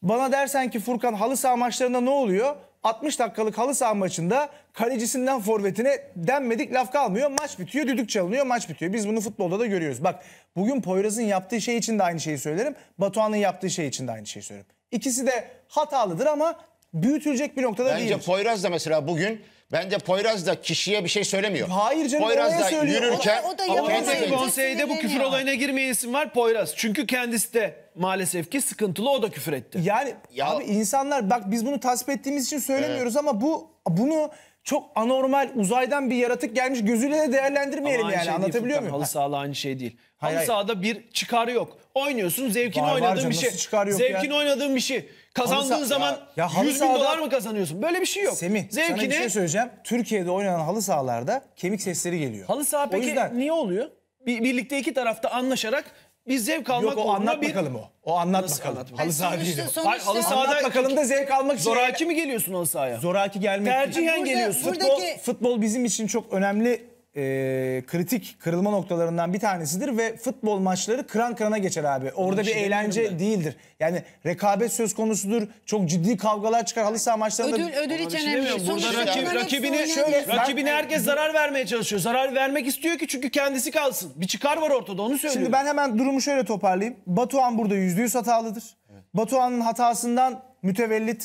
Bana dersen ki Furkan halı saha maçlarında ne oluyor? 60 dakikalık halı saha maçında kalecisinden forvetine denmedik laf kalmıyor. Maç bitiyor, düdük çalınıyor, maç bitiyor. Biz bunu futbolda da görüyoruz. Bak bugün Poyraz'ın yaptığı şey için de aynı şeyi söylerim. Batuhan'ın yaptığı şey için de aynı şeyi söylerim. İkisi de hatalıdır ama büyütülecek bir noktada değil. Bence Poyraz da mesela bugün Poyraz da kişiye bir şey söylemiyor. Hayır canım, Poyraz oraya da söylüyor. yürürken O da kendi yalan kendine- söylüyor. Konseyde bu küfür olayına girmeyen isim var, Poyraz. Çünkü kendisi de maalesef ki sıkıntılı, o da küfür etti. Yani Ya- abi insanlar bak biz bunu tasvip ettiğimiz için söylemiyoruz ama bunu çok anormal uzaydan bir yaratık gelmiş gözüyle de değerlendirmeyelim Ama aynı yani, şey değil anlatabiliyor Furkan, muyum? halı sahada aynı şey değil. Hayır, Halı hayır. sahada bir çıkarı yok. Oynuyorsun, zevkini Var oynadığın canım, bir şey. nasıl çıkar yok Zevkini ya? oynadığın bir şey. Kazandığın Halı saha- zaman Ya halı 100 bin sahada- dolar mı kazanıyorsun? Böyle bir şey yok. Semih sana bir Zevkini... şey söyleyeceğim. Türkiye'de oynanan halı sahalarda kemik sesleri geliyor. Halı saha O peki yüzden- niye oluyor? Birlikte iki tarafta anlaşarak biz zevk almak Yok o uğruna anlat bakalım o. O anlat Nasıl bakalım. anlat? Halı saha Sonuçta- değil o. sonuçta- Hayır, halı sahada Anlat bakalım da zevk almak için. zoraki mi geliyorsun halı sahaya? Zoraki gelmek Tercihen değil. geliyorsun. buradaki- Futbol bizim için çok önemli kritik kırılma noktalarından bir tanesidir ve futbol maçları kıran kırana geçer abi. Orada bir şey demiyorum eğlence ben. değildir. Yani rekabet söz konusudur. Çok ciddi kavgalar çıkar halı saha maçlarında. Ödül Bir hiç şey önemli demiyorum. değil. Burada Sonuçta bunların hepsi rakibini oynanıyor. rakibine herkes zarar vermeye çalışıyor. Zarar vermek istiyor ki çünkü kendisi kalsın. Bir çıkar var ortada, onu söylüyorum. Şimdi ben hemen durumu şöyle toparlayayım. Batuhan burada %100 hatalıdır. Batuhan'ın hatasından mütevellit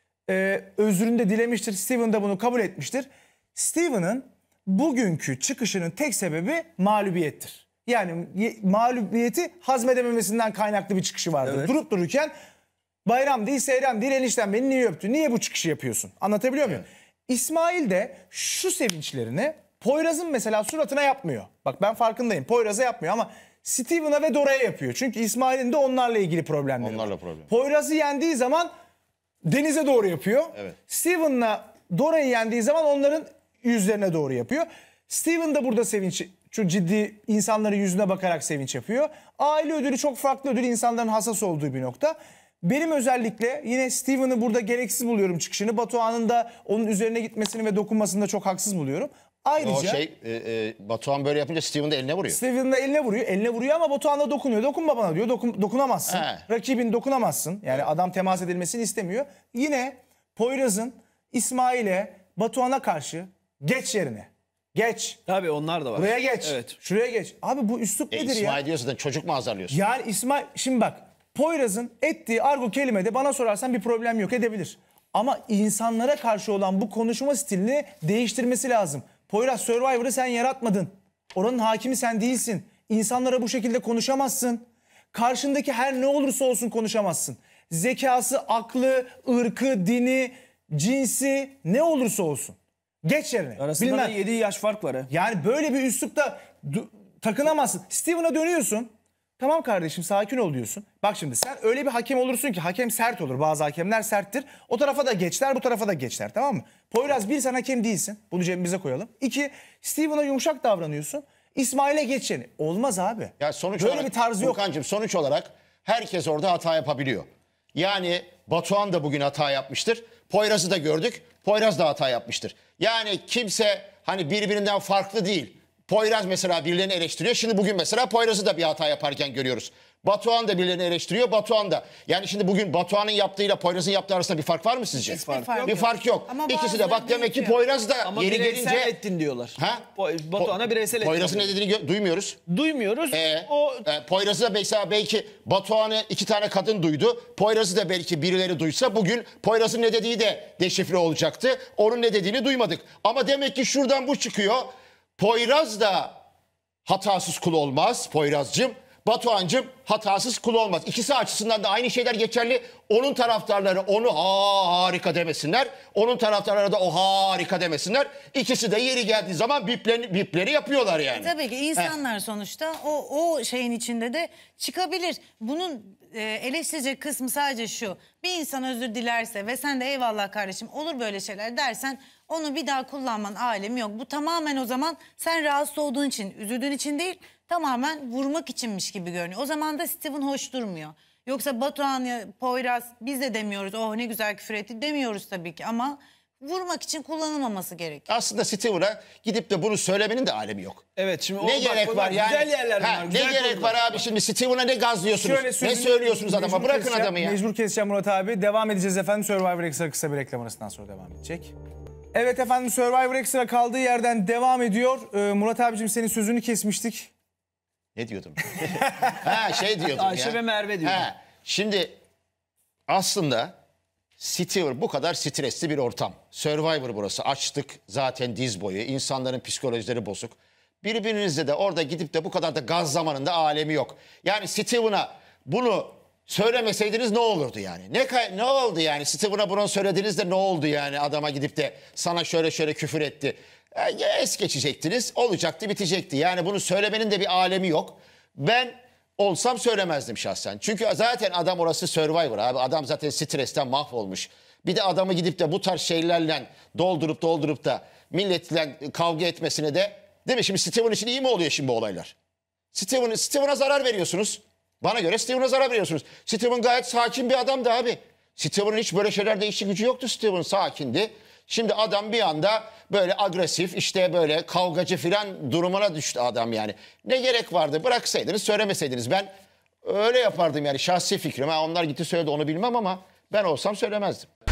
özrünü de dilemiştir. Steven de bunu kabul etmiştir. Steven'ın bugünkü çıkışının tek sebebi mağlubiyettir. Yani mağlubiyeti hazmedememesinden kaynaklı bir çıkışı vardır. Evet. Durup dururken bayram değil, seyran değil, enişten beni niye öptü? Niye bu çıkışı yapıyorsun? Anlatabiliyor muyum? İsmail de şu sevinçlerini Poyraz'ın mesela suratına yapmıyor. Bak ben farkındayım. Poyraz'a yapmıyor ama Steven'a ve Dora'ya yapıyor. Çünkü İsmail'in de onlarla ilgili problemleri Onlarla var. problem. Poyraz'ı yendiği zaman denize doğru yapıyor. Evet. Steven'la Dora'yı yendiği zaman onların yüzlerine doğru yapıyor. Steven de burada sevinç, çok ciddi insanların yüzüne bakarak sevinç yapıyor. Aile ödülü çok farklı ödül, insanların hassas olduğu bir nokta. Benim özellikle yine Steven'ı burada gereksiz buluyorum çıkışını. Batuhan'ın da onun üzerine gitmesini ve dokunmasını da çok haksız buluyorum. Ayrıca Batuhan böyle yapınca Steven de eline vuruyor. Steven de eline vuruyor. Eline vuruyor ama Batuhan da dokunuyor. Dokunma bana diyor. Dokunamazsın. He. Rakibin dokunamazsın. Yani adam temas edilmesini istemiyor. Yine Poyraz'ın İsmail'e, Batuhan'a karşı geç yerine. Geç. Tabii onlar da var. Buraya geç. Evet. Şuraya geç. Abi bu üslup nedir ya? İsmail diyorsa da çocuk mu azarlıyorsun? Yani İsmail şimdi bak Poyraz'ın ettiği argo kelimede bana sorarsan bir problem yok, edebilir. Ama insanlara karşı olan bu konuşma stilini değiştirmesi lazım. Poyraz, Survivor'ı sen yaratmadın. Oranın hakimi sen değilsin. İnsanlara bu şekilde konuşamazsın. Karşındaki her ne olursa olsun konuşamazsın. Zekası, aklı, ırkı, dini, cinsi ne olursa olsun. Geç yerine. Arasında Bilmem. da 7 yaş fark var ha. Yani böyle bir üslupta takınamazsın. Steven'a dönüyorsun. Tamam kardeşim sakin ol diyorsun. Bak şimdi sen öyle bir hakem olursun ki hakem sert olur. Bazı hakemler serttir. O tarafa da geçler, bu tarafa da geçler, tamam mı? Poyraz bir, sen hakem değilsin. Bunu cebimize koyalım. İki, Steven'a yumuşak davranıyorsun. İsmail'e geçeni. Olmaz abi. Ya sonuç böyle olarak bir tarzı yok. Furkancığım, sonuç olarak herkes orada hata yapabiliyor. Yani Batuhan da bugün hata yapmıştır. Poyraz'ı da gördük. Poyraz da hata yapmıştır. Yani kimse hani birbirinden farklı değil. Poyraz mesela birilerini eleştiriyor. Şimdi bugün mesela Poyraz'ı da bir hata yaparken görüyoruz. Batuhan da birilerini eleştiriyor. Batuhan da. Yani şimdi bugün Batuhan'ın yaptığıyla Poyraz'ın yaptığı arasında bir fark var mı sizce? Hiçbir fark yok. Bir fark yok. Ama İkisi de bak bazıları demek ki büyütüyor. Poyraz da Ama yeri bireysel gelince... ettin diyorlar. Ha? Batuhan'a bireysel ettin. Poyraz'ın ne dediğini duymuyoruz. Duymuyoruz. Poyraz'ı da mesela belki Batuhan'ı 2 tane kadın duydu. Poyraz'ı da belki birileri duysa bugün Poyraz'ın ne dediği de deşifre olacaktı. Onun ne dediğini duymadık. Ama demek ki şuradan bu çıkıyor. Poyraz da hatasız kul olmaz Poyraz'cığım. Batuhan'cığım hatasız kul olmaz. İkisi açısından da aynı şeyler geçerli. Onun taraftarları onu harika demesinler. Onun taraftarları da o harika demesinler. İkisi de yeri geldiği zaman bipleri yapıyorlar yani. Tabii ki insanlar sonuçta o şeyin içinde de çıkabilir. Bunun eleştirecek kısmı sadece şu. Bir insan özür dilerse ve sen de eyvallah kardeşim olur böyle şeyler dersen onu bir daha kullanman alemi yok. Bu tamamen o zaman sen rahatsız olduğun için, üzüldüğün için değil, tamamen vurmak içinmiş gibi görünüyor. O zaman da Steven hoş durmuyor. Yoksa Batuhan ya Poyraz biz de demiyoruz. Oh ne güzel küfür etti demiyoruz tabii ki ama vurmak için kullanılmaması gerekiyor. Aslında Steven'a gidip de bunu söylemenin de alemi yok. Evet şimdi Ne gerek var yani? Güzel yerler Ha, bunlar. ne güzel gerek konular. var abi şimdi Steven'a ne gazlıyorsunuz? Şöyle Ne sözünü- söylüyorsunuz adama? mecbur Bırakın keseceğim, adamı ya. Mecbur keseceğim Murat abi. Devam edeceğiz efendim. Survivor Extra kısa bir reklam arasından sonra devam edecek. Evet efendim, Survivor Extra kaldığı yerden devam ediyor. Murat abicim, senin sözünü kesmiştik. Ne diyordum? Ha şey diyordum Ayşe ya. ve Merve diyordum. Ha, şimdi aslında Steven bu kadar stresli bir ortam. Survivor burası. Açlık zaten diz boyu. İnsanların psikolojileri bozuk. Birbirinizle de orada gidip de bu kadar da gaz zamanında alemi yok. Yani Steven'a bunu söylemeseydiniz ne olurdu yani? Ne oldu yani? Steven'a bunu söylediğinizde ne oldu yani? Adama gidip de sana şöyle şöyle küfür etti. Es geçecektiniz. Olacaktı, bitecekti. Yani bunu söylemenin de bir alemi yok. Ben olsam söylemezdim şahsen. Çünkü zaten adam orası Survivor abi. Adam zaten stresten mahvolmuş. Bir de adamı gidip de bu tarz şeylerle doldurup da milletle kavga etmesine de, değil mi? Şimdi Steven için iyi mi oluyor şimdi bu olaylar? Steven'a zarar veriyorsunuz. Bana göre Steven'a zarar veriyorsunuz. Steven gayet sakin bir adamdı abi. Steven'ın hiç böyle şeylerde işi gücü yoktu. Steven sakindi. Şimdi adam bir anda böyle agresif, işte böyle kavgacı filan durumuna düştü adam yani. Ne gerek vardı? Bıraksaydınız, söylemeseydiniz. Ben öyle yapardım yani, şahsi fikrim. Ha, onlar gitti söyledi onu bilmem ama ben olsam söylemezdim.